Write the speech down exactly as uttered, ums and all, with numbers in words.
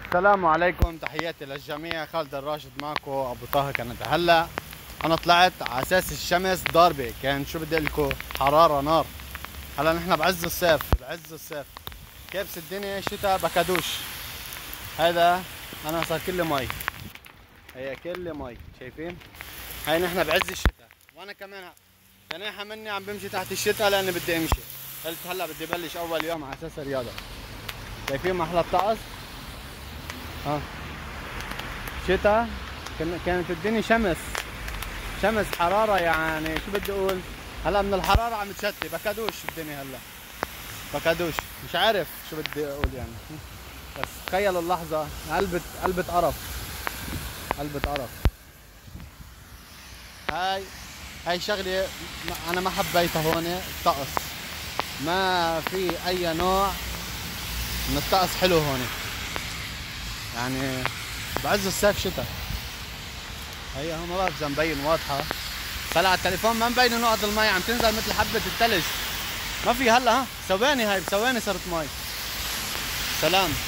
السلام عليكم، تحياتي للجميع. خالد الراشد معكم ابو طه كندا. هلا انا طلعت على اساس الشمس ضاربه، كان شو بدي لكم حراره نار. هلا نحن بعز الصيف، بعز الصيف كابس الدنيا شتاء بكادوش. هذا انا صار كله مي، هي كله مي شايفين. هاي نحن بعز الشتاء وانا كمان تناحة مني عم بمشي تحت الشتاء لاني بدي امشي. قلت هلا بدي بلش اول يوم على اساس رياضه. شايفين محل الطقس؟ ها شتاء كانت الدنيا شمس شمس حرارة، يعني شو بدي اقول. هلا من الحرارة عم تشتي بكادوش الدنيا. هلا بكادوش مش عارف شو بدي اقول يعني. بس تخيل اللحظة، قلبت قلبت قرف، قلبت قرف. هاي هاي شغلة انا ما حبيتها هون. الطقس ما في اي نوع من الطقس حلو هون، يعني بعز الصيف شتاء. هي هون ما بعرف اذا مبين واضحة. طلع على التليفون ما مبين نقط المي عم تنزل مثل حبة الثلج. ما في هلا، ها ثواني، هاي بثواني صارت مي. سلام.